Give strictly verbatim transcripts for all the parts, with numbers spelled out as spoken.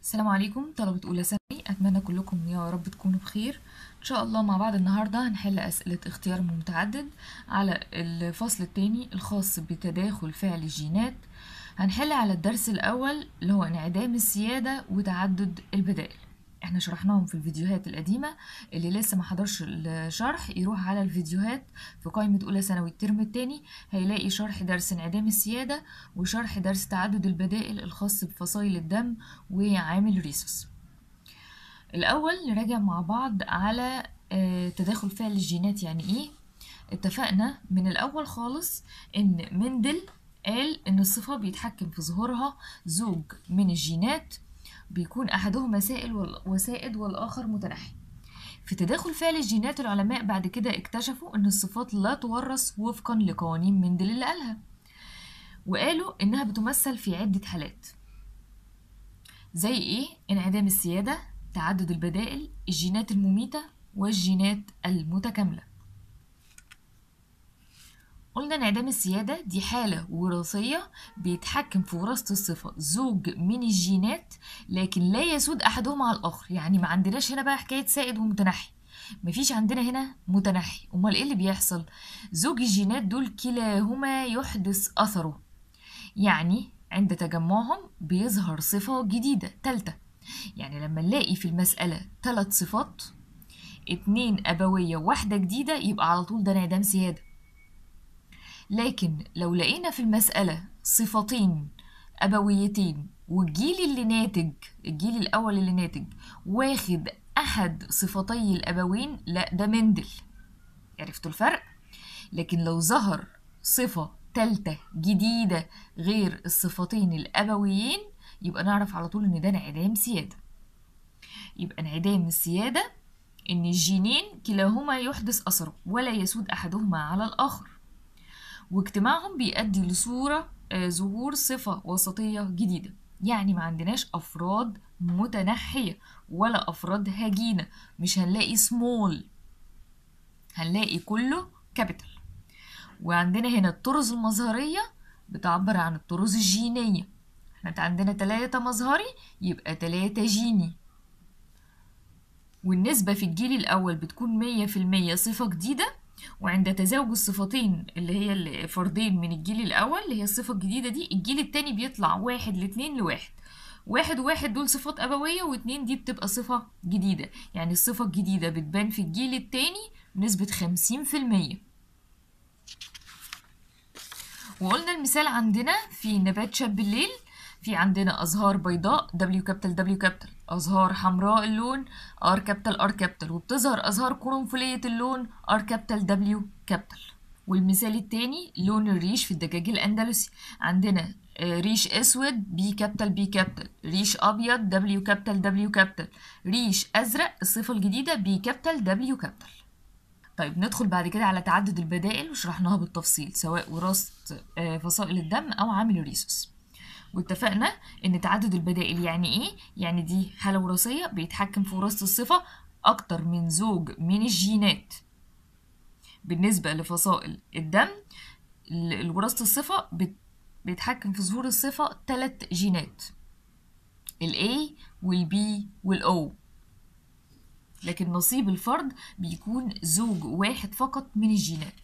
السلام عليكم طلبة أولى ثانوي، أتمنى كلكم يا رب تكونوا بخير. إن شاء الله مع بعض النهاردة هنحل أسئلة اختيار متعدد على الفصل الثاني الخاص بتداخل فعل الجينات. هنحل على الدرس الأول اللي هو انعدام السيادة وتعدد البدائل. احنا شرحناهم في الفيديوهات القديمة، اللي لسه ما حضرش الشرح يروح على الفيديوهات في قائمة أولى ثانوي الترم الثاني، هيلاقي شرح درس انعدام السيادة وشرح درس تعدد البدائل الخاص بفصائل الدم وعامل ريسوس. الأول نراجع مع بعض على تداخل فعل الجينات يعني إيه. اتفقنا من الأول خالص إن مندل قال إن الصفة بيتحكم في ظهورها زوج من الجينات بيكون أحدهما سائل وسائد والآخر متنحي. في تداخل فعل الجينات العلماء بعد كده اكتشفوا إن الصفات لا تورث وفقا لقوانين مندل اللي قالها، وقالوا إنها بتمثل في عدة حالات زي إيه؟ انعدام السيادة، تعدد البدائل، الجينات المميتة، والجينات المتكاملة. قلنا انعدام السيادة دي حالة وراثية بيتحكم في وراثة الصفة زوج من الجينات لكن لا يسود أحدهم على الآخر. يعني ما عندناش هنا بقى حكاية سائد ومتنحي، مفيش عندنا هنا متنحي. أمال إيه اللي بيحصل؟ زوج الجينات دول كلاهما يحدث أثره، يعني عند تجمعهم بيظهر صفة جديدة تالتة. يعني لما نلاقي في المسألة ثلاث صفات، اتنين أبوية وواحدة جديدة، يبقى على طول ده انعدام سيادة. لكن لو لقينا في المسألة صفتين أبويتين والجيل اللي ناتج، الجيل الأول اللي ناتج واخد أحد صفتي الأبوين، لا ده مندل. عرفتوا الفرق؟ لكن لو ظهر صفة تالتة جديدة غير الصفتين الأبويين يبقى نعرف على طول إن ده انعدام سيادة. يبقى انعدام السيادة إن الجينين كلاهما يحدث أثره ولا يسود أحدهما على الآخر، واجتماعهم بيؤدي لصورة ظهور صفة وسطية جديدة. يعني ما عندناش أفراد متنحية ولا أفراد هجينة، مش هنلاقي سمول، هنلاقي كله كابيتال. وعندنا هنا الطرز المظهرية بتعبر عن الطرز الجينية. احنا عندنا تلاتة مظهري يبقى تلاتة جيني، والنسبة في الجيل الأول بتكون مية في المية صفة جديدة، وعند تزاوج الصفتين اللي هي الفردين من الجيل الأول اللي هي الصفة الجديدة دي، الجيل التاني بيطلع واحد لاتنين لواحد. واحد وواحد دول صفات أبوية، واتنين دي بتبقى صفة جديدة. يعني الصفة الجديدة بتبان في الجيل التاني بنسبة خمسين في المية. وقلنا المثال عندنا في نبات شاب الليل، في عندنا أزهار بيضاء W كابيتال W كابيتال، أزهار حمراء اللون R كابيتال R كابيتال، وبتظهر أزهار قرنفلية اللون R كابيتال W كابيتال. والمثال التاني لون الريش في الدجاج الأندلسي، عندنا ريش أسود B كابيتال B كابيتال، ريش أبيض W كابيتال W كابيتال، ريش أزرق الصفة الجديدة B كابيتال W كابيتال. طيب ندخل بعد كده على تعدد البدائل وشرحناها بالتفصيل سواء وراثة فصائل الدم أو عامل الريسوس. واتفقنا إن تعدد البدائل يعني إيه؟ يعني دي حالة وراثية بيتحكم في وراثة الصفة أكتر من زوج من الجينات. بالنسبة لفصائل الدم وراثة الصفة بيتحكم في ظهور الصفة تلات جينات، ال A وال B وال O، لكن نصيب الفرد بيكون زوج واحد فقط من الجينات.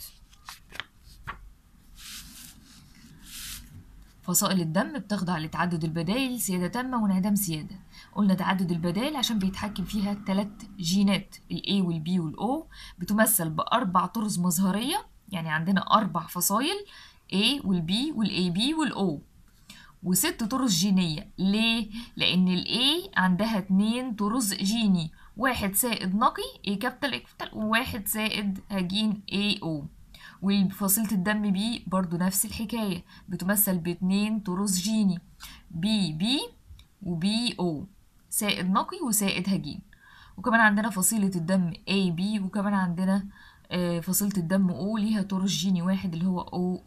فصائل الدم بتخضع لتعدد البدائل سيادة تامة وانعدام سيادة. قلنا تعدد البدائل عشان بيتحكم فيها ثلاث جينات ال A وال B وال O، بتمثل بأربع طرز مظهرية. يعني عندنا أربع فصائل A وال B وال A B وال O، وست طرز جينية. ليه؟ لأن ال A عندها اتنين طرز جيني، واحد سائد نقي A كابيتال A كابيتال، وواحد سائد هجين A O. وفصيلة الدم بي برضو نفس الحكاية، بتمثل باتنين طرز جيني بي بي وبي او، سائد نقي وسائد هجين. وكمان عندنا فصيلة الدم A B، وكمان عندنا فصيلة الدم O ليها طرز جيني واحد اللي هو O O.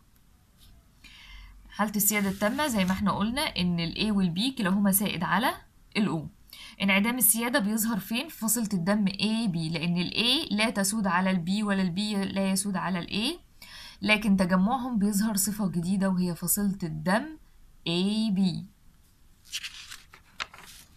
حالة السيادة التامة زي ما احنا قلنا ان ال A وال B كلاهما سائد على ال O. انعدام السيادة بيظهر فين؟ في فصيلة الدم A B، لأن ال A لا تسود على ال B ولا ال B لا يسود على ال A، لكن تجمعهم بيظهر صفة جديدة وهي فصيلة الدم A B.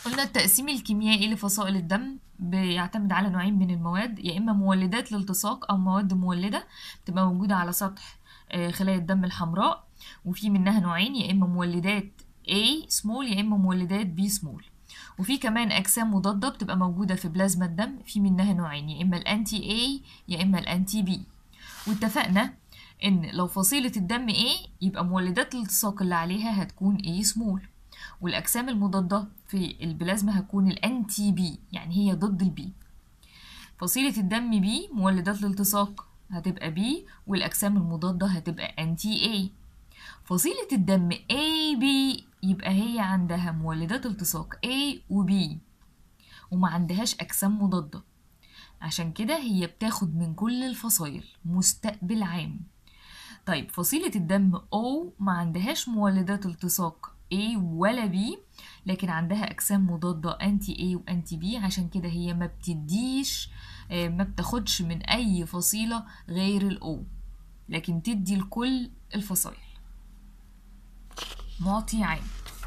قلنا التقسيم الكيميائي لفصائل الدم بيعتمد على نوعين من المواد، يا إما مولدات الالتصاق أو مواد مولدة بتبقى موجودة على سطح آه، خلايا الدم الحمراء، وفي منها نوعين، يا إما مولدات A small يا إما مولدات B small. وفي كمان أجسام مضادة بتبقى موجودة في بلازما الدم، في منها نوعين، يا إما الأنتي A يا إما الأنتي B. واتفقنا إن لو فصيلة الدم A يبقى مولدات الالتصاق اللي عليها هتكون A small، والأجسام المضادة في البلازما هتكون الأنتي بي، يعني هي ضد البي. فصيلة الدم بي مولدات الالتصاق هتبقى بي، والأجسام المضادة هتبقى أنتي اي. فصيلة الدم اي بي يبقى هي عندها مولدات التصاق A و B وما عندهاش أجسام مضادة، عشان كده هي بتاخد من كل الفصائل مستقبل عام. طيب فصيلة الدم O ما عندهاش مولدات التصاق A ولا B، لكن عندها أجسام مضادة أنتي A وأنتي B، عشان كده هي ما بتديش ما بتاخدش من أي فصيلة غير ال O، لكن تدي لكل الفصائل معطي عام.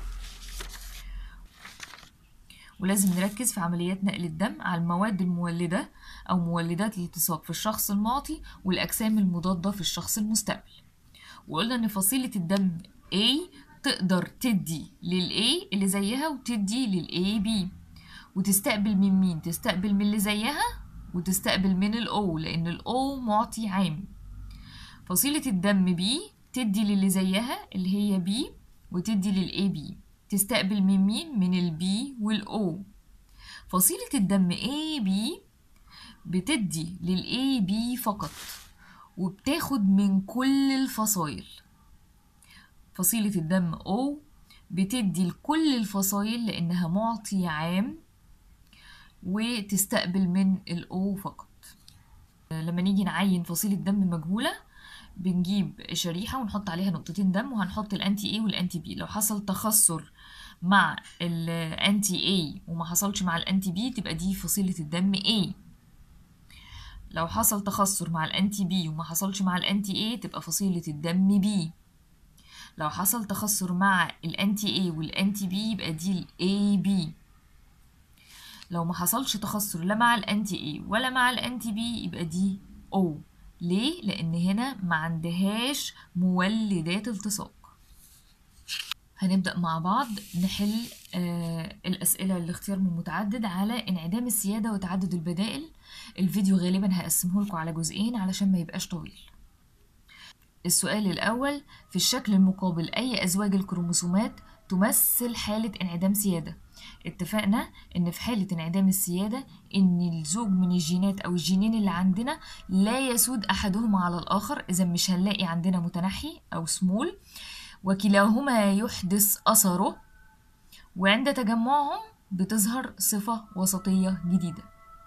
ولازم نركز في عمليات نقل الدم على المواد المولدة أو مولدات الالتصاق في الشخص المعطي والأجسام المضادة في الشخص المستقبل. وقلنا إن فصيلة الدم A تقدر تدي لل A اللي زيها وتدي لل A B، وتستقبل من مين؟ تستقبل من اللي زيها وتستقبل من ال O، لأن ال O معطي عام. فصيلة الدم B تدي للي زيها اللي هي B وتدي لل A B، تستقبل من مين؟ من ال B وال O. فصيلة الدم A B بتدي لل A B فقط وبتاخد من كل الفصائل. فصيلة الدم O بتدي لكل الفصائل لأنها معطي عام وتستقبل من ال O فقط. لما نيجي نعين فصيلة دم مجهولة بنجيب شريحة ونحط عليها نقطتين دم وهنحط الأنتي A والأنتي B. لو حصل تخثر مع الأنتي A وما حصلش مع الأنتي B تبقى دي فصيلة الدم A. لو حصل تخثر مع الأنتي B وما حصلش مع الأنتي A تبقى فصيلة الدم B. لو حصل تخثر مع الأنتي A والأنتي B يبقى دي ال A B. لو ما حصلش تخثر لا مع الأنتي A ولا مع الأنتي B يبقى دي O. ليه؟ لأن هنا ما عندهاش مولدات التصاق. هنبدأ مع بعض نحل آه الأسئلة الاختيار من متعدد على انعدام السيادة وتعدد البدائل. الفيديو غالبا هقسمه لكم على جزئين علشان ما يبقاش طويل. السؤال الأول: في الشكل المقابل أي أزواج الكروموسومات تمثل حالة انعدام سيادة؟ اتفقنا إن في حالة انعدام السيادة إن الزوج من الجينات أو الجينين اللي عندنا لا يسود أحدهما على الآخر، إذا مش هنلاقي عندنا متنحي أو سمول، وكلاهما يحدث أثره، وعند تجمعهم بتظهر صفة وسطية جديدة.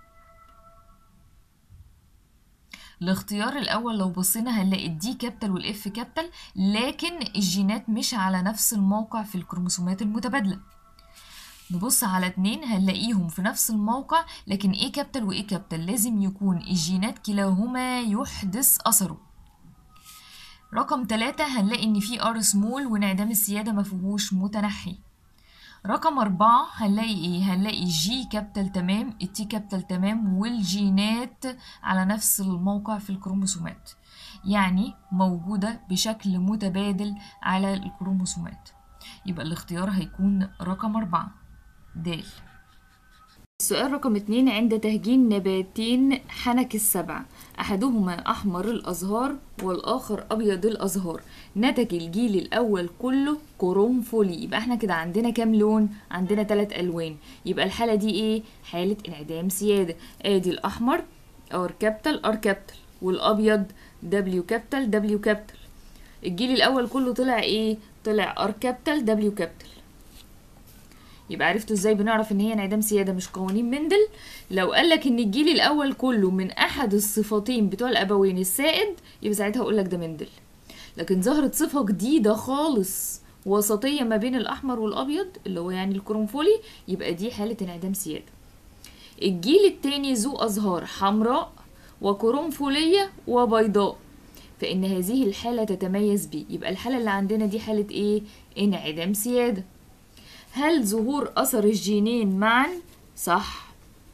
الاختيار الأول لو بصينا هنلاقي الدي كابيتال والإف كابيتال، لكن الجينات مش على نفس الموقع في الكروموسومات المتبادلة. نبص على اتنين هنلاقيهم في نفس الموقع لكن ايه كابيتال وايه كابيتال، لازم يكون الجينات كلاهما يحدث أثره. رقم تلاتة هنلاقي ان في ار سمول وانعدام السيادة مفيهوش متنحي. رقم أربعة هنلاقي ايه؟ هنلاقي جي كابيتال تمام، التي كابيتال تمام، والجينات على نفس الموقع في الكروموسومات، يعني موجودة بشكل متبادل على الكروموسومات. يبقى الاختيار هيكون رقم أربعة د. السؤال رقم اتنين: عند تهجين نباتين حنك السبع أحدهما أحمر الأزهار والآخر أبيض الأزهار نتج الجيل الأول كله قرنفلي. يبقى احنا كده عندنا كام لون؟ عندنا تلات ألوان. يبقى الحالة دي ايه؟ حالة انعدام سيادة. ادي الأحمر ار كابيتال ار كابيتال، والأبيض دبليو كابيتال دبليو كابيتال. الجيل الأول كله طلع ايه؟ طلع ار كابيتال دبليو كابيتال. يبقى عرفتوا ازاي بنعرف ان هي انعدام سيادة مش قوانين مندل؟ لو قالك ان الجيل الاول كله من احد الصفتين بتوع الابوين السائد يبقى ساعتها اقولك ده مندل. لكن ظهرت صفة جديدة خالص وسطية ما بين الاحمر والابيض اللي هو يعني القرنفلي، يبقى دي حالة انعدام سيادة. الجيل التاني ذو ازهار حمراء وقرنفلية وبيضاء، فان هذه الحالة تتميز بيه. يبقى الحالة اللي عندنا دي حالة ايه؟ انعدام سيادة. هل ظهور اثر الجينين معا صح؟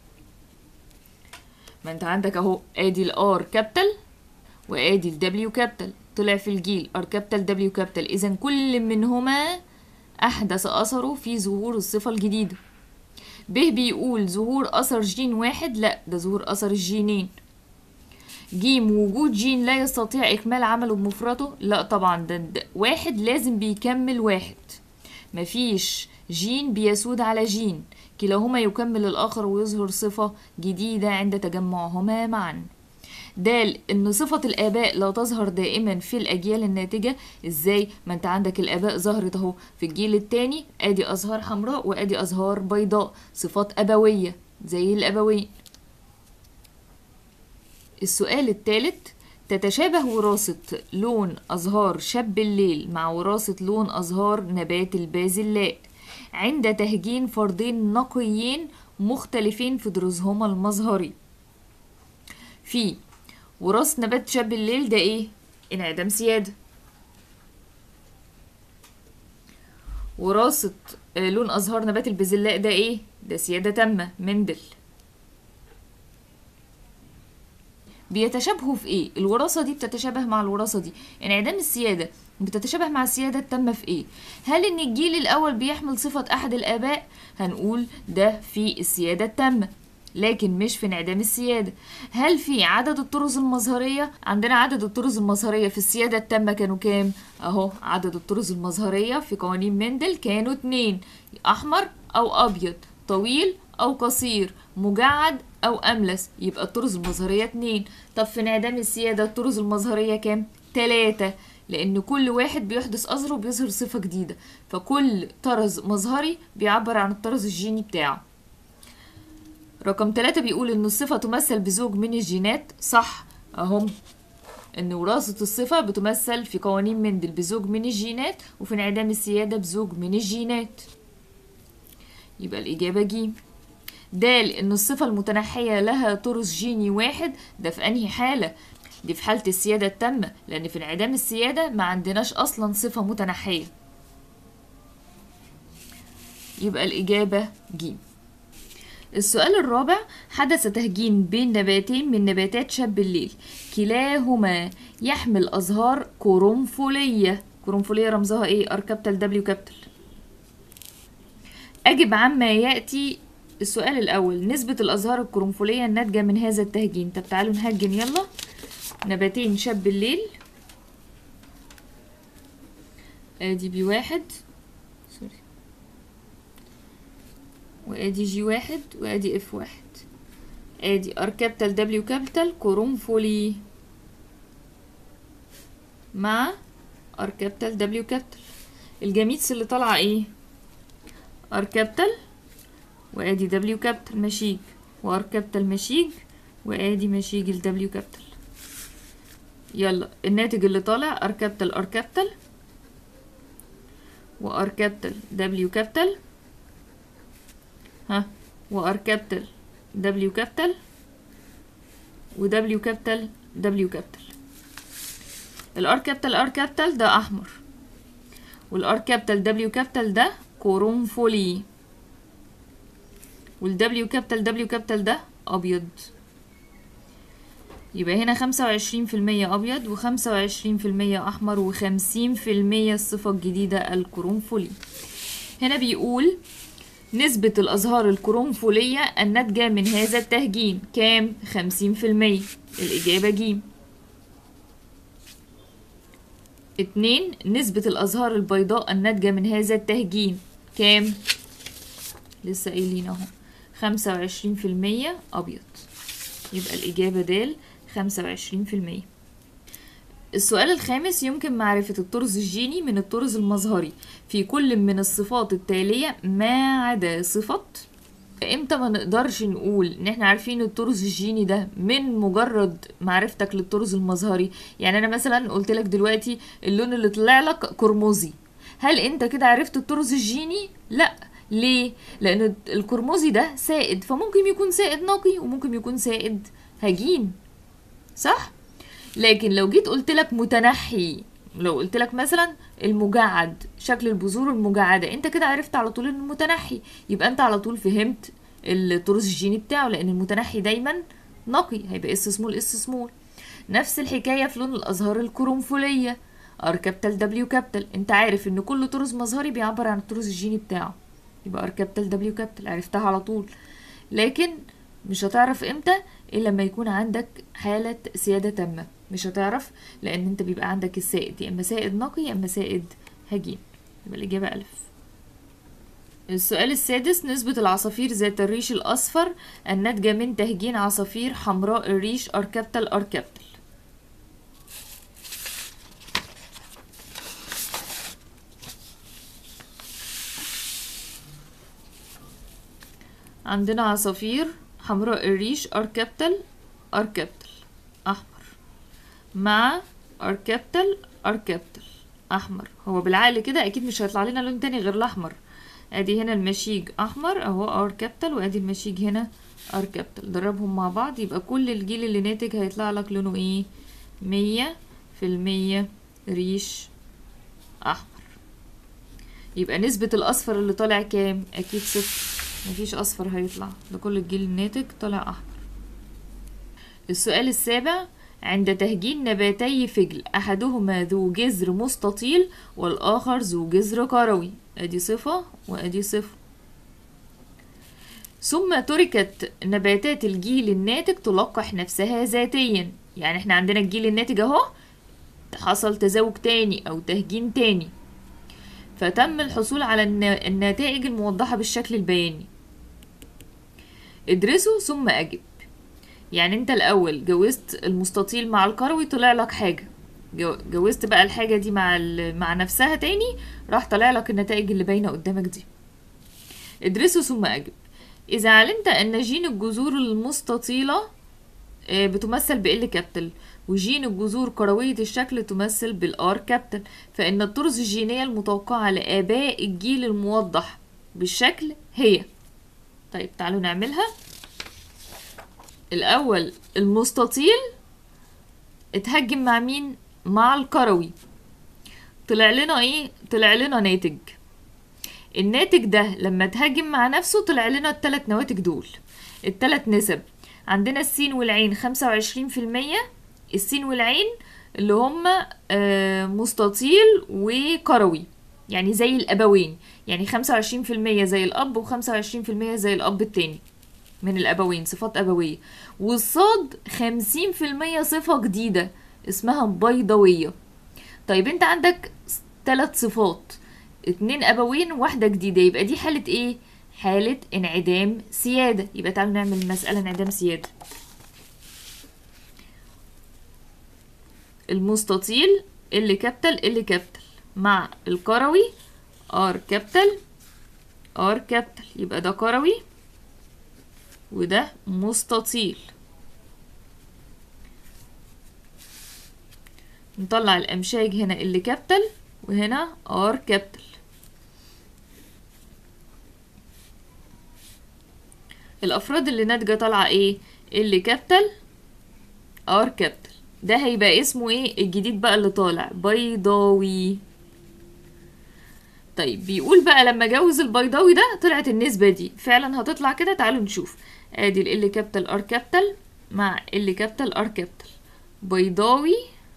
ما انت عندك اهو ادي الار كابيتال وادي الدبليو كابيتال، طلع في الجيل ار كابيتال دبليو كابيتال، اذا كل منهما احدث اثره في ظهور الصفة الجديدة. ب بيقول ظهور اثر جين واحد، لا ده ظهور اثر الجينين. ج وجود جين لا يستطيع اكمال عمله بمفرده، لا طبعا ده, ده واحد لازم بيكمل واحد، مفيش جين بيسود على جين، كلاهما يكمل الاخر ويظهر صفة جديدة عند تجمعهما معا. د ان صفة الاباء لا تظهر دائما في الاجيال الناتجة. ازاي؟ ما انت عندك الاباء ظهرت اهو في الجيل الثاني، ادي ازهار حمراء وادي ازهار بيضاء، صفات ابوية زي الابوين. السؤال الثالث، تتشابه وراثة لون ازهار شاب الليل مع وراثة لون ازهار نبات البازلاء عند تهجين فردين نقيين مختلفين في دروسهما المظهري. في وراثة نبات شاب الليل ده ايه؟ انعدام سيادة. وراثة لون ازهار نبات البازلاء ده ايه؟ ده سيادة تامة، مندل. بيتشابهوا في ايه؟ الوراثة دي بتتشابه مع الوراثة دي. انعدام السيادة بتتشابه مع السيادة التامة في ايه؟ هل ان الجيل الاول بيحمل صفة احد الاباء؟ هنقول ده في السيادة التامة، لكن مش في انعدام السيادة. هل في عدد الطرز المظهرية؟ عندنا عدد الطرز المظهرية في السيادة التامة كانوا كام؟ اهو عدد الطرز المظهرية في قوانين مندل كانوا اتنين، احمر او ابيض، طويل او قصير، مجعد او املس، يبقى الطرز المظهرية اتنين. طب في انعدام السيادة الطرز المظهرية كام؟ تلاتة، لان كل واحد بيحدث اثره وبيظهر صفة جديدة، فكل طرز مظهري بيعبر عن الطرز الجيني بتاعه. رقم تلاتة بيقول ان الصفة تمثل بزوج من الجينات، صح اهم، ان وراثة الصفة بتمثل في قوانين مندل بزوج من الجينات، وفي انعدام السيادة بزوج من الجينات، يبقى الإجابة ج. د ان الصفة المتنحية لها طرز جيني واحد، ده في انهي حالة؟ دي في حالة السيادة التامة، لان في انعدام السيادة ما عندناش اصلا صفة متنحية، يبقى الإجابة ج. السؤال الرابع، حدث تهجين بين نباتين من نباتات شاب الليل، كلاهما يحمل أزهار قرنفلية. قرنفلية رمزها ايه؟ ار كابيتال دبليو كابيتال. أجب عما يأتي. السؤال الأول، نسبة الأزهار القرنفلية الناتجة من هذا التهجين. طب تعالوا نهجن يلا. نباتين شاب الليل، ادي بي واحد سوري وادي جي واحد وادي اف واحد، ادي ار كابيتال دبليو كابيتال قرنفلي مع ار كابيتال دبليو كابيتال. الجميتس اللي طالعه ايه؟ ار كابيتال وادي دبليو كابيتال مشيج، وار كابيتال مشيج، وادي مشيج الدبليو كابيتال. يلا الناتج اللي طالع ار كابيتال ار كابيتال وار كابيتال دبليو كابيتال، ها، وار كابيتال دبليو كابيتال ودبليو كابيتال دبليو كابيتال. الار كابيتال ار كابيتال ده احمر، والار كابيتال دبليو كابيتال ده قرنفلي، والدبليو كابيتال دبليو كابيتال ده ابيض. يبقى هنا خمسة وعشرين في المية ابيض وخمسة وعشرين في المية احمر وخمسين في المية الصفة الجديدة القرنفلي. هنا بيقول نسبة الازهار القرنفلية الناتجة من هذا التهجين كام؟ خمسين في المية، الاجابة ج. اتنين، نسبة الازهار البيضاء الناتجة من هذا التهجين كام؟ لسه قايلين اهو خمسة وعشرين في المية ابيض، يبقى الاجابة د خمسة وعشرين في المية. السؤال الخامس، يمكن معرفة الطرز الجيني من الطرز المظهري في كل من الصفات التالية ما عدا صفة. امتى ما نقدرش نقول ان احنا عارفين الطرز الجيني ده من مجرد معرفتك للطرز المظهري؟ يعني انا مثلا قلت لك دلوقتي اللون اللي طلع لك قرمزي، هل انت كده عرفت الطرز الجيني؟ لا. ليه؟ لان القرمزي ده سائد، فممكن يكون سائد نقي وممكن يكون سائد هجين، صح؟ لكن لو جيت قلت لك متنحي لو قلت لك مثلا المجعد، شكل البذور المجعدة، انت كده عرفت على طول انه متنحي، يبقى انت على طول فهمت الطرز الجيني بتاعه، لان المتنحي دايما نقي، هيبقى اس سمول اس سمول. نفس الحكاية في لون الازهار القرنفلية، ار كابيتال دبليو كابيتال، انت عارف ان كل طرز مظهري بيعبر عن الطرز الجيني بتاعه، يبقى ار كابيتال دبليو كابيتال، عرفتها على طول. لكن مش هتعرف امتى الا لما يكون عندك حالة سيادة تامة، مش هتعرف لان انت بيبقى عندك السائد يا اما سائد نقي يا اما سائد هجين، يبقى الاجابة الف. السؤال السادس، نسبة العصافير ذات الريش الاصفر الناتجة من تهجين عصافير حمراء الريش ار كابيتال ار كابيتال. عندنا عصافير حمراء الريش ار كابيتال ار كابيتال احمر، مع ار كابيتال ار كابيتال احمر. هو بالعقل كده اكيد مش هيطلع لنا لون تاني غير الاحمر. ادي هنا المشيج احمر اهو ار كابيتال، وادي المشيج هنا ار كابيتال، دربهم مع بعض يبقى كل الجيل اللي ناتج هيطلع لك لونه ايه؟ مية في المية ريش احمر. يبقى نسبة الاصفر اللي طالع كام؟ اكيد صفر، مفيش اصفر هيطلع، ده كل الجيل الناتج طالع احمر. السؤال السابع، عند تهجين نباتي فجل احدهما ذو جذر مستطيل والاخر ذو جذر كروي، ادي صفة وادي صفة، ثم تركت نباتات الجيل الناتج تلقح نفسها ذاتيا. يعني احنا عندنا الجيل الناتج اهو، حصل تزاوج تاني او تهجين تاني، فتم الحصول على النتائج الموضحة بالشكل البياني. ادرسه ثم اجب. يعني انت الاول جوزت المستطيل مع الكروي طلع لك حاجة، جوزت بقى الحاجة دي مع مع نفسها تاني راح طلع لك النتائج اللي باينة قدامك دي. ادرسه ثم اجب. اذا علمت ان جين الجذور المستطيلة بتمثل بال كابيتال وجين الجذور كروية الشكل تمثل بالار كابيتال، فان الطرز الجينية المتوقعة لآباء الجيل الموضح بالشكل هي. طيب تعالوا نعملها. الاول المستطيل اتهجم مع مين؟ مع الكروي، طلع لنا ايه؟ طلع لنا ناتج. الناتج ده لما اتهجم مع نفسه طلع لنا التلات نواتج دول، التلات نسب. عندنا السين والعين خمسة وعشرين في المية، السين والعين اللي هما آه مستطيل وكروي، يعني زي الابوين، يعني خمسة وعشرين في المية زي الاب وخمسة وعشرين في المية زي الاب التاني من الابوين، صفات ابوية. والصاد خمسين في المية صفة جديدة اسمها بيضاوية. طيب انت عندك تلات صفات، اتنين ابوين وواحدة جديدة، يبقى دي حالة ايه؟ حالة انعدام سيادة. يبقى تعالوا نعمل مسألة انعدام سيادة. المستطيل ال كابيتال ال كابيتال مع الكروي ار كابيتال ار كابيتال، يبقى ده كروي وده مستطيل. نطلع الامشاج هنا ال كابيتال وهنا ار كابيتال. الافراد اللي ناتجه طالعه ايه؟ ال كابيتال ار كابيتال، ده هيبقى اسمه ايه الجديد بقى اللي طالع؟ بيضاوي. طيب بيقول بقى لما جوز البيضاوي ده طلعت النسبه دي فعلا هتطلع كده. تعالوا نشوف. ادي ال كابيتال ار كابيتال مع ال كابيتال ار كابيتال، بيضاوي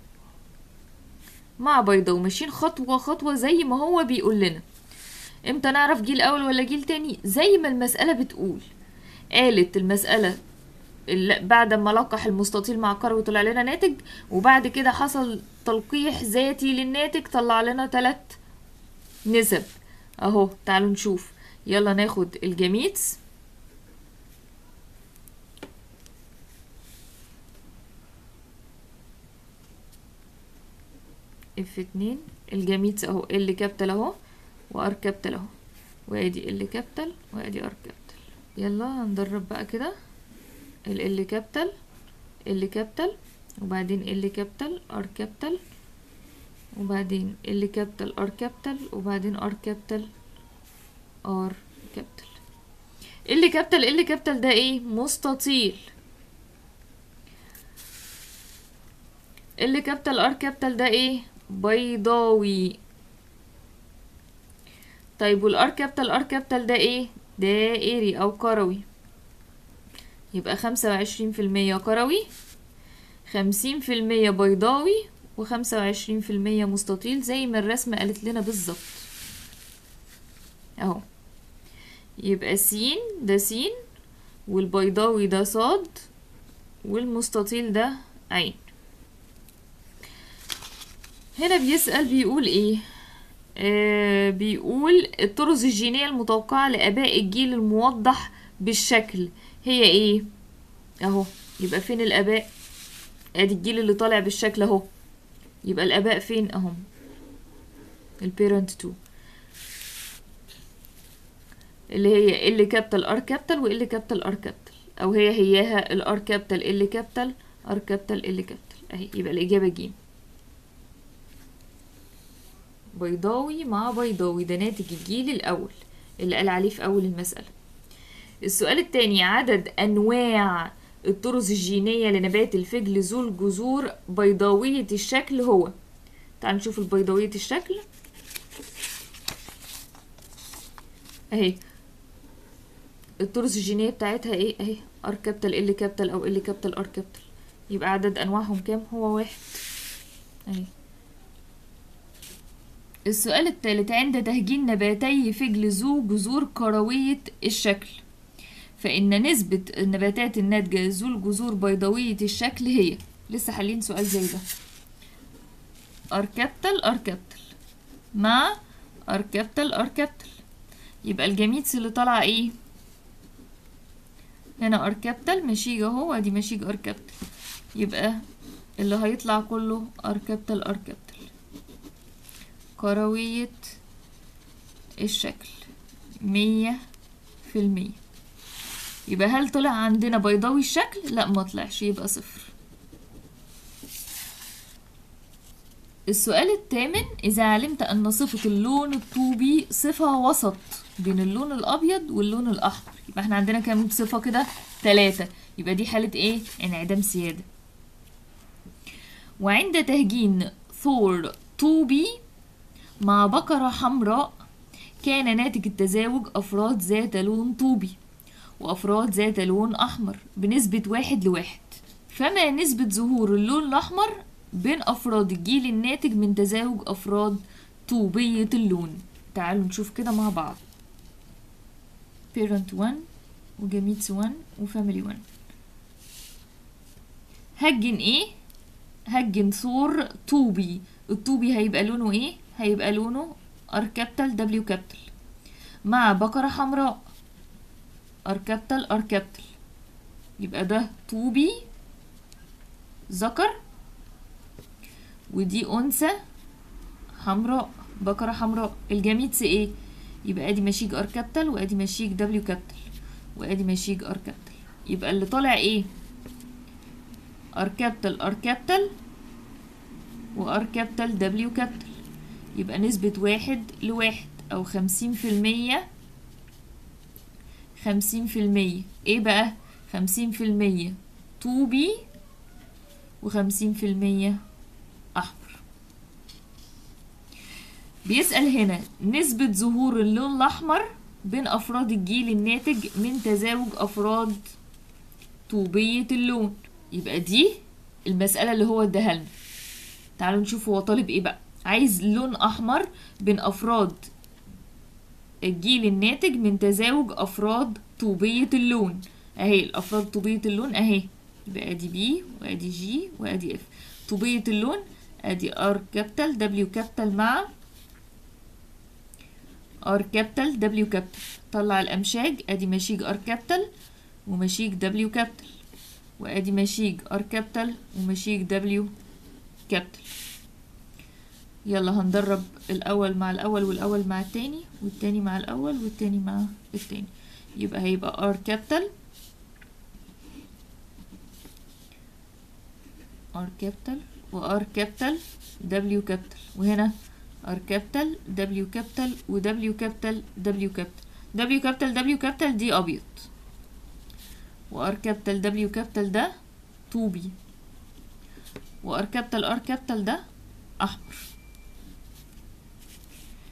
مع بيضاوي، ماشيين خطوه خطوه زي ما هو بيقول لنا. امتى نعرف جيل اول ولا جيل تاني؟ زي ما المساله بتقول. قالت المساله بعد ما لقح المستطيل مع الكروي طلع لنا ناتج، وبعد كده حصل تلقيح ذاتي للناتج طلع لنا تلات نسب اهو. تعالوا نشوف. يلا ناخد الجميتس. اف اتنين الجميتس اهو، ال كابيتال اهو وار كابيتال اهو، وادي ال كابيتال وادي ار كابيتال. يلا هندرب بقى كده. ال ال كابيتال ال كابيتال وبعدين ال كابيتال ار كابيتال وبعدين ال كابيتال ار كابيتال وبعدين ار كابيتال ار كابيتال. ال كابيتال ال كابيتال ده ايه؟ مستطيل. ال كابيتال ار كابيتال ده ايه؟ بيضاوي. طيب والار كابيتال، ار كابيتال ده ايه؟ دائري او كروي، يبقى خمسة وعشرين في المية كروي، خمسين في المية بيضاوي، وخمسة وعشرين في المية مستطيل زي ما الرسمة قالت لنا بالظبط اهو. يبقى س ده س، والبيضاوي ده صاد، والمستطيل ده عين. هنا بيسأل بيقول ايه؟ آه بيقول الطرز الجينية المتوقعة لآباء الجيل الموضح بالشكل هي ايه؟ اهو. يبقى فين الآباء؟ ادي الجيل اللي طالع بالشكل اهو. يبقى الآباء فين؟ اهم، البيرنت تو، اللي هي ال كابيتال ار كابيتال وال كابيتال ار كابيتال، او هي هياها الار كابيتال ال كابيتال ار كابيتال ال كابيتال اهي. يبقى الإجابة ج. بيضاوي مع بيضاوي ده ناتج الجيل الأول اللي قال عليه في أول المسألة. السؤال التاني، عدد أنواع الطرز الجينية لنبات الفجل ذو الجذور بيضاوية الشكل هو. تعالوا نشوف البيضاوية الشكل اهي. الطرز الجينية بتاعتها ايه اهي؟ ار كابيتال ال كابيتال او ال كابيتال ار كابيتال. يبقى عدد أنواعهم كام؟ هو واحد اهي. السؤال الثالث، عند تهجين نباتي فجل ذو جذور كروية الشكل فإن نسبة النباتات الناتجة ذو الجذور بيضاوية الشكل هي. لسه حالين سؤال زي ده. ار كابيتال ار كابيتال مع ار كابيتال ار كابيتال. يبقى الجميتس اللي طالعة ايه؟ هنا ار كابيتال مشيج اهو، ادي مشيج ار كابيتال. يبقى اللي هيطلع كله ار كابيتال ار كابيتال كروية الشكل مية في المية. يبقى هل طلع عندنا بيضاوي الشكل؟ لا ما طلعش، يبقى صفر. السؤال الثامن، إذا علمت أن صفة اللون الطوبي صفة وسط بين اللون الأبيض واللون الأحمر، يبقى احنا عندنا كام صفة كده؟ تلاتة. يبقى دي حالة ايه؟ انعدام سيادة. وعند تهجين ثور طوبي مع بقرة حمراء كان ناتج التزاوج أفراد ذات لون طوبي وأفراد ذات لون أحمر بنسبة واحد لواحد، فما نسبة ظهور اللون الأحمر بين أفراد الجيل الناتج من تزاوج أفراد طوبية اللون؟ تعالوا نشوف كده مع بعض. parent واحد وجميتس واحد وفاميلي واحد. هجن ايه؟ هجن ثور طوبي. الطوبي هيبقى لونه ايه؟ هيبقى لونه ار كابيتال دبليو كابيتال مع بقرة حمراء ار كابيتال ار كابيتال. يبقى ده طوبي ذكر، ودي انثى حمراء بقرة حمراء. الجميتس ايه؟ يبقى ادي مشيج ار كابيتال وادي مشيج دبليو كابيتال وادي مشيج ار كابيتال. يبقى اللي طالع ايه؟ ار كابيتال ار كابيتال وار كابيتال دبليو كابيتال. يبقى نسبة واحد لواحد او خمسين في المية خمسين في المية. ايه بقى؟ خمسين في المية طوبي وخمسين في المية احمر. بيسأل هنا نسبة ظهور اللون الاحمر بين افراد الجيل الناتج من تزاوج افراد طوبية اللون. يبقى دي المسألة اللي هو اداها لنا. تعالوا نشوف هو طالب ايه بقى. عايز لون احمر بين افراد الجيل الناتج من تزاوج افراد طوبية اللون. اهي الافراد طوبية اللون اهي. يبقى ادي بي وادي جي وادي اف. طوبية اللون ادي ار كابيتال دبليو كابيتال مع ار كابيتال دبليو كابيتال. طلع الامشاج، ادي مشيج ار كابيتال ومشيج دبليو كابيتال وادي مشيج ار كابيتال ومشيج دبليو كابيتال. يلا هندرب الاول مع الاول والاول مع التاني والتاني مع الاول والتاني مع التاني. يبقى هيبقى ار كابيتال ار كابيتال وار كابيتال دبليو كابيتال، وهنا ار كابيتال دبليو كابيتال ودبليو كابيتال دبليو كابيتال. دبليو كابيتال دبليو كابيتال دي ابيض، وار كابيتال دبليو كابيتال ده طوبي، وار كابيتال ار كابيتال ده احمر.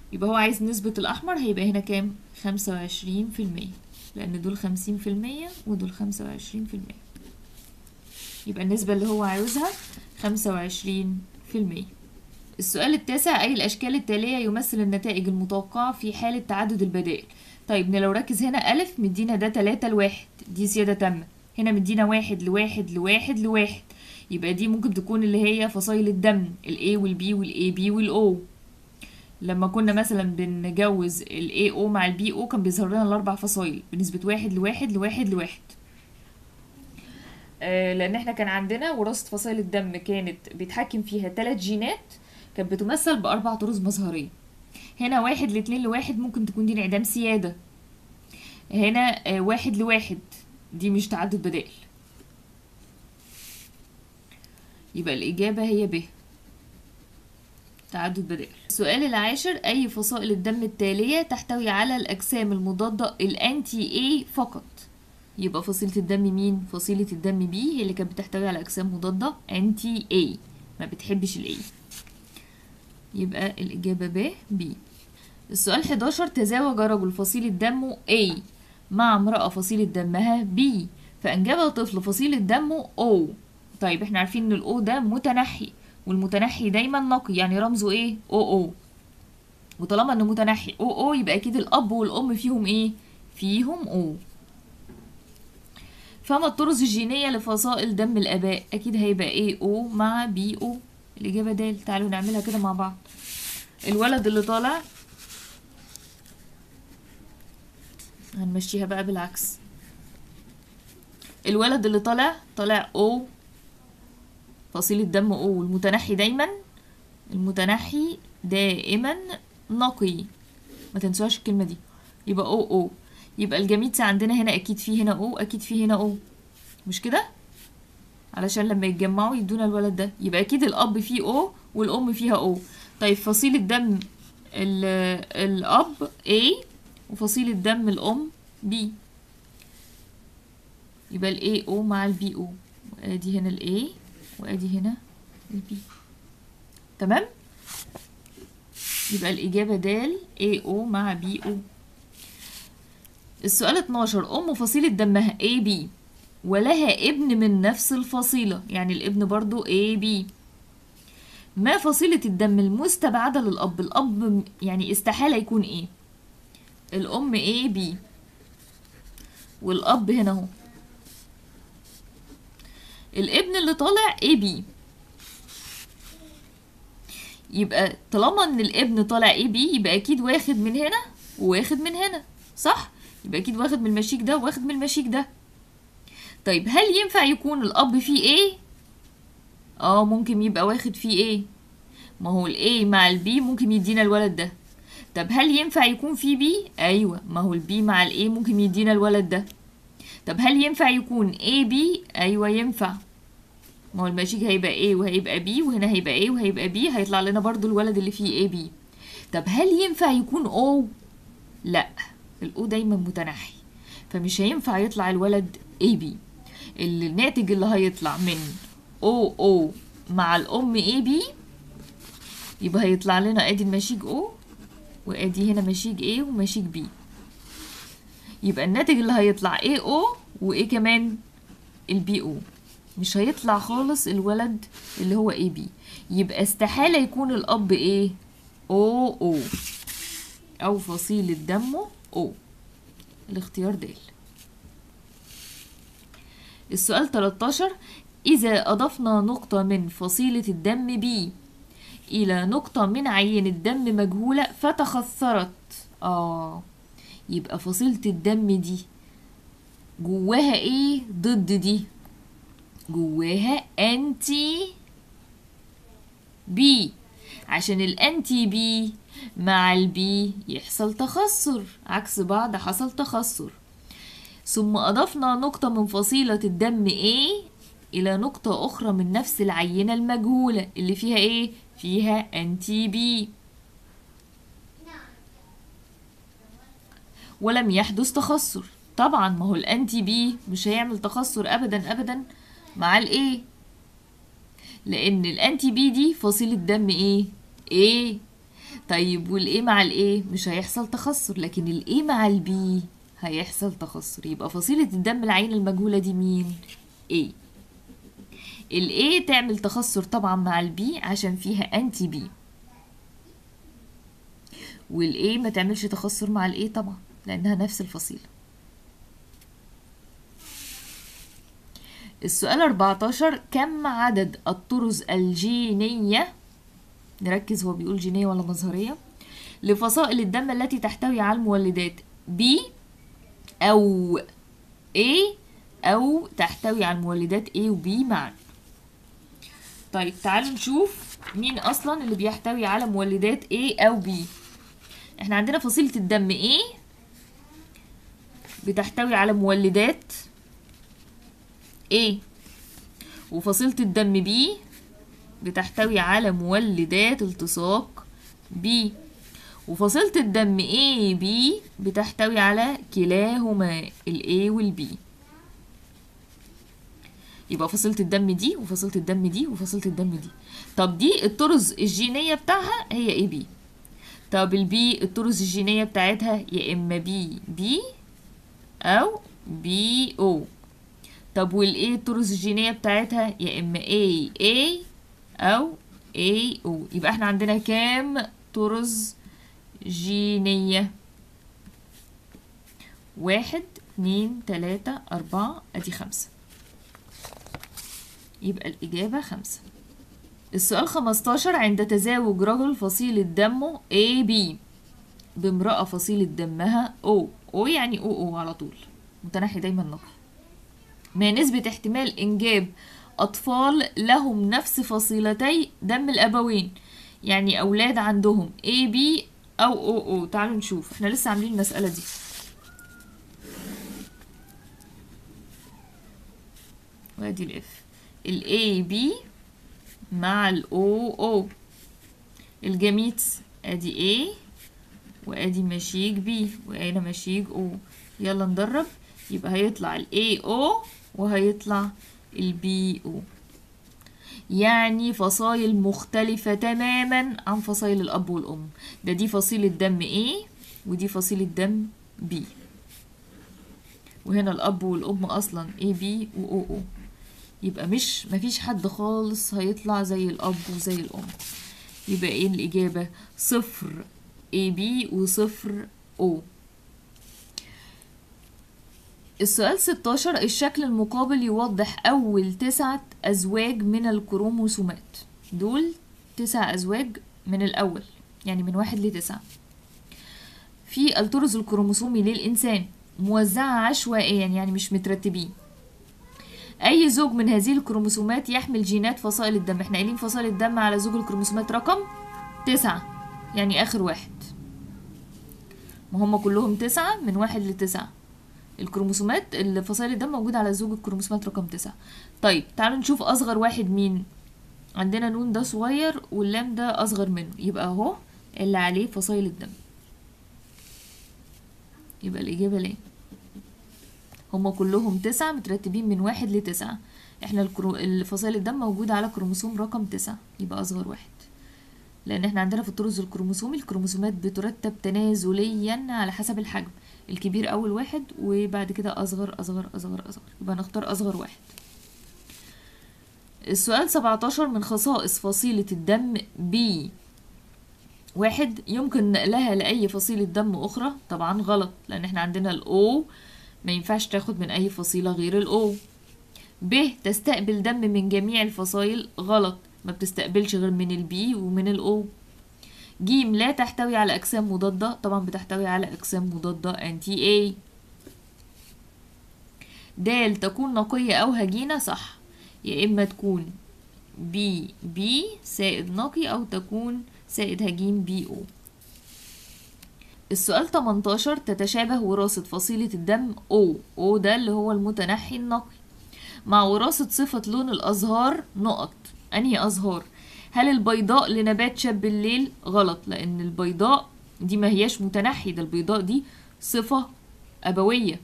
يبقى هو عايز نسبة الأحمر، هيبقى هنا كام؟ خمسة وعشرين في المية، لأن دول خمسين في المية ودول خمسة وعشرين في المية. يبقى النسبة اللي هو عاوزها خمسة وعشرين في المية. السؤال التاسع، أي الأشكال التالية يمثل النتائج المتوقعة في حالة تعدد البدائل؟ طيب لو ركز هنا، ألف مدينا ده تلاتة لواحد، دي زيادة تامة. هنا مدينا واحد لواحد لواحد لواحد، يبقى دي ممكن تكون اللي هي فصائل الدم، ال A وال B وال A B وال O. لما كنا مثلا بنجوز ال A O مع ال B O كان بيظهر لنا الأربع فصائل بنسبة واحد لواحد لواحد لواحد. آه لأن احنا كان عندنا وراثة فصائل الدم كانت بيتحكم فيها تلات جينات، كانت بتمثل بأربع طروز مظهرية. هنا واحد لاتنين لواحد ممكن تكون دي انعدام سيادة. هنا آه واحد لواحد دي مش تعدد بدائل. يبقى الإجابة هي ب، تعدد بدائل. السؤال العاشر، أي فصائل الدم التالية تحتوي على الأجسام المضادة الأنتي A فقط؟ يبقى فصيلة الدم مين؟ فصيلة الدم B هي اللي كانت بتحتوي على أجسام مضادة أنتي A، ما بتحبش ال A. يبقى الإجابة ب B. السؤال حداشر، تزاوج رجل فصيلة دمه A مع امرأة فصيلة دمها B فأنجب طفل فصيلة دمه O. طيب احنا عارفين ان ال O ده متنحي، والمتنحي دايما نقي، يعني رمزه ايه؟ O O. وطالما انه متنحي O O يبقى اكيد الأب والأم فيهم ايه؟ فيهم O. فما الطرز الجينية لفصائل دم الآباء؟ أكيد هيبقى A O مع B O. الإجابة د. تعالوا نعملها كده مع بعض. الولد اللي طالع هنمشيها بقى بالعكس. الولد اللي طالع طالع O فصيلة دم O، والمتنحي دايما المتنحي دائما نقي، ما تنسوهاش الكلمة دي. يبقى O O. يبقى الجميتس عندنا هنا أكيد فيه هنا O، أكيد فيه هنا O، مش كده؟ علشان لما يتجمعوا يدونا الولد ده، يبقى أكيد الأب فيه O والأم فيها O. طيب فصيلة دم الأب A وفصيلة دم الأم B، يبقى ال A O مع ال B O، وادي هنا ال A وادي هنا ال B. تمام؟ يبقى الإجابة د A O مع B O. السؤال اتناشر، أم فصيلة دمها A B ولها ابن من نفس الفصيلة، يعني الابن برضو A B. ما فصيلة الدم المستبعدة للأب؟ الأب يعني استحالة يكون ايه؟ الأم A B والأب هنا اهو. الابن اللي طالع A B، يبقى طالما ان الابن طالع A B يبقى أكيد واخد من هنا وواخد من هنا، صح؟ يبقى أكيد واخد من المشيك ده وواخد من المشيك ده. طيب هل ينفع يكون الأب فيه A؟ اه ممكن يبقى واخد فيه A، ما هو ال A مع ال B ممكن يدينا الولد ده. طب هل ينفع يكون فيه B؟ أيوة، ما هو ال B مع ال A ممكن يدينا الولد ده. طب هل ينفع يكون A B؟ أيوة ينفع، ما هو الماجيك هيبقى A وهيبقى B، وهنا هيبقى A وهيبقى B، هيطلع لنا برضو الولد اللي فيه A B. طب هل ينفع يكون O؟ لأ، ال O دايما متنحي، فمش هينفع يطلع الولد A B. الناتج اللي هيطلع من O O مع الأم A B يبقى هيطلع لنا ادي المشيج O وادي هنا مشيج A ومشيج B. يبقى الناتج اللي هيطلع A O و A كمان ال B O، مش هيطلع خالص الولد اللي هو A B. يبقى استحالة يكون الأب ايه؟ O O أو فصيلة دمه O. الاختيار د. السؤال تلتاشر، إذا أضفنا نقطة من فصيلة الدم B إلى نقطة من عينة دم مجهولة فتخثرت، آه يبقى فصيلة الدم دي جواها إيه ضد دي؟ جواها أنتي بي، عشان الأنتي بي مع البي يحصل تخثر، عكس بعض حصل تخثر. ثم أضفنا نقطة من فصيلة الدم A إلى نقطة أخرى من نفس العينة المجهولة اللي فيها إيه؟ فيها أنتي بي، ولم يحدث تخثر. طبعا ما هو الأنتي بي مش هيعمل تخثر أبدا أبدا مع الإيه، لأن الأنتي بي دي فصيلة دم إيه؟ إيه. طيب والايه مع الايه مش هيحصل تخثر، لكن الايه مع البي هيحصل تخثر. يبقى فصيلة الدم العين المجهولة دي مين؟ ايه. الايه تعمل تخثر طبعا مع البي عشان فيها انتي بي، والايه ما تعملش تخثر مع الايه طبعا لانها نفس الفصيلة. السؤال أربعتاشر، كم عدد الطرز الجينية، نركز هو بيقول جينية ولا مظهرية، لفصائل الدم التي تحتوي على المولدات B أو A أو تحتوي على المولدات A و B معا. طيب تعالوا نشوف مين أصلا اللي بيحتوي على مولدات A أو B. احنا عندنا فصيلة الدم A بتحتوي على مولدات A، وفصيلة الدم B بتحتوي على مولدات التصاق B، وفصيلة الدم A B بتحتوي على كلاهما ال A وال B. يبقى فصيلة الدم دي وفصيلة الدم دي وفصيلة الدم دي. طب دي الطرز الجينية بتاعها هي A B. طب ال B الطرز الجينية بتاعتها يا إما B B أو B O. طب وال A الطرز الجينية بتاعتها يا إما A A أو A O. يبقى احنا عندنا كام طرز جينية؟ واحد اتنين تلاتة أربعة، أدي خمسة. يبقى الإجابة خمسة. السؤال خمستاشر، عند تزاوج رجل فصيلة دمه A B بامرأة فصيلة دمها O، O يعني O O على طول متناحي دايما نقي، ما نسبة احتمال إنجاب أطفال لهم نفس فصيلتي دم الأبوين؟ يعني أولاد عندهم A B أو O O. تعالوا نشوف، احنا لسه عاملين المسألة دي. وادي ال F، ال A B مع ال O O. الجميتس ادي A وادي مشيج B وهنا مشيج O. يلا ندرب، يبقى هيطلع ال A O وهيطلع ال B O. يعني فصائل مختلفة تماما عن فصائل الأب والأم. ده دي فصيلة دم A ودي فصيلة دم B، وهنا الأب والأم أصلا A B و O O. يبقى مش مفيش حد خالص هيطلع زي الأب وزي الأم. يبقى ايه الإجابة؟ صفر A B وصفر O. السؤال ستاشر، الشكل المقابل يوضح أول تسعة أزواج من الكروموسومات. دول تسع أزواج من الأول، يعني من واحد لتسعة في الطرز الكروموسومي للإنسان، موزعة عشوائيا يعني مش مترتبين. أي زوج من هذه الكروموسومات يحمل جينات فصائل الدم؟ احنا قايلين فصائل الدم على زوج الكروموسومات رقم تسعة، يعني آخر واحد. ما هم كلهم تسعة من واحد لتسعة. الكروموسومات الفصائل الدم موجودة على زوج الكروموسومات رقم تسعة. طيب تعالوا نشوف أصغر واحد مين. عندنا نون ده صغير واللام ده أصغر منه، يبقى أهو اللي عليه فصائل الدم. يبقى الإجابة ليه؟ هما كلهم تسعة مترتبين من واحد لتسعة. احنا الكرو... الفصائل الدم موجودة على كروموسوم رقم تسعة، يبقى أصغر واحد. لأن احنا عندنا في الطرز الكروموسومي الكروموسومات بترتب تنازليا على حسب الحجم، الكبير أول واحد وبعد كده أصغر أصغر أصغر أصغر، يبقى نختار أصغر واحد. السؤال سبعتاشر، من خصائص فصيلة الدم B واحد، يمكن نقلها لأي فصيلة دم أخرى؟ طبعا غلط، لأن احنا عندنا ال O ما ينفعش تاخد من أي فصيلة غير ال O. ب، تستقبل دم من جميع الفصائل؟ غلط، ما بتستقبلش غير من ال B ومن ال O. ج، لا تحتوي على أجسام مضادة؟ طبعا بتحتوي على أجسام مضادة أنتي A. د، تكون نقية أو هجينة؟ صح، يا إما تكون بي بي سائد نقي أو تكون سائد هجين بي أو. السؤال تمنتاشر، تتشابه وراثة فصيلة الدم O، O ده اللي هو المتنحي النقي، مع وراثة صفة لون الأزهار نقط. أنهي أزهار؟ هل البيضاء لنبات شاب الليل؟ غلط، لأن البيضاء دي ما هياش متنحي، ده البيضاء دي صفة أبوية،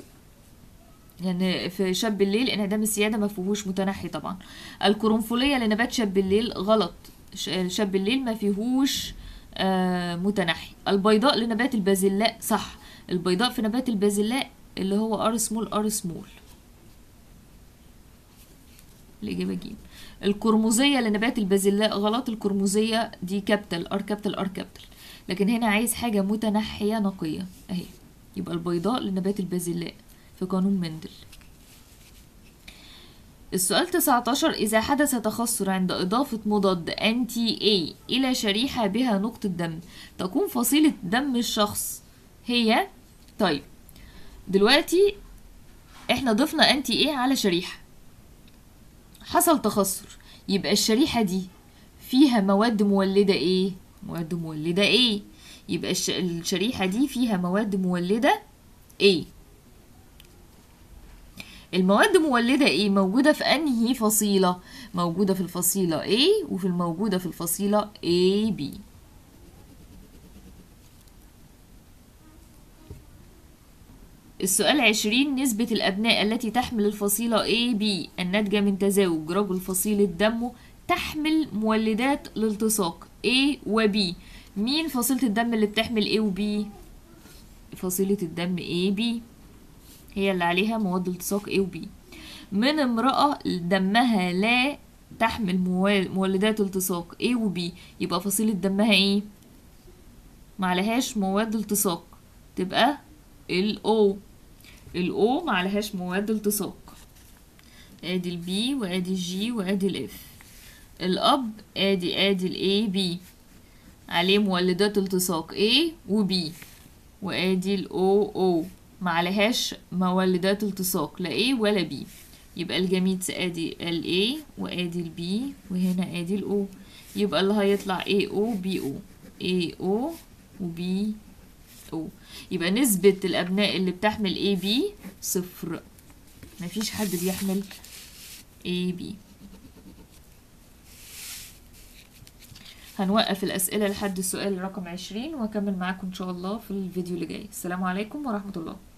يعني في شاب الليل انعدام السيادة ما فيهوش متنحي طبعا. القرنفلية لنبات شاب الليل؟ غلط، شاب الليل ما فيهوش آه متنحي. البيضاء لنبات البازلاء، صح، البيضاء في نبات البازلاء اللي هو ار سمول ار سمول، الإجابة ج. القرمزية لنبات البازلاء غلط، القرمزية دي كابيتال ار كابيتال ار كابيتال، لكن هنا عايز حاجة متنحية نقية اهي، يبقى البيضاء لنبات البازلاء في قانون مندل. السؤال تسعتاشر، إذا حدث تخثر عند إضافة مضاد أنتي A إلى شريحة بها نقطة دم، تكون فصيلة دم الشخص هي، طيب دلوقتي احنا ضفنا أنتي A على شريحة، حصل تخثر، يبقى الشريحة دي فيها مواد مولدة ايه؟ مواد مولدة ايه؟ يبقى الش... الشريحة دي فيها مواد مولدة ايه؟ المواد مولدة ايه موجودة في انهي فصيلة؟ موجودة في الفصيلة A وفي الموجودة في الفصيلة A B. السؤال عشرين، نسبة الأبناء التي تحمل الفصيلة A B الناتجة من تزاوج رجل فصيلة دمه تحمل مولدات الالتصاق A و B. مين فصيلة الدم اللي بتحمل A و B؟ فصيلة الدم A B هي اللي عليها مواد التصاق A و B. من امرأة دمها لا تحمل مولدات التصاق A و B، يبقى فصيلة دمها ايه؟ معلهاش مواد التصاق، تبقى ال O. ال O معلهاش مواد التصاق. ادي ال B وادي ال G وادي ال F. الأب ادي ادي ال A B عليه مولدات التصاق A و B، وادي ال O O معلهاش مولدات التصاق لا A ولا B، يبقى الجميد ادي ال A وادي ال B وهنا ادي ال O، يبقى اللي هيطلع A O B O A O و B O. يبقى نسبة الأبناء اللي بتحمل A B صفر، مفيش حد بيحمل A B. هنوقف الأسئلة لحد السؤال رقم عشرين وأكمل معاكم إن شاء الله في الفيديو اللي جاي. السلام عليكم ورحمة الله.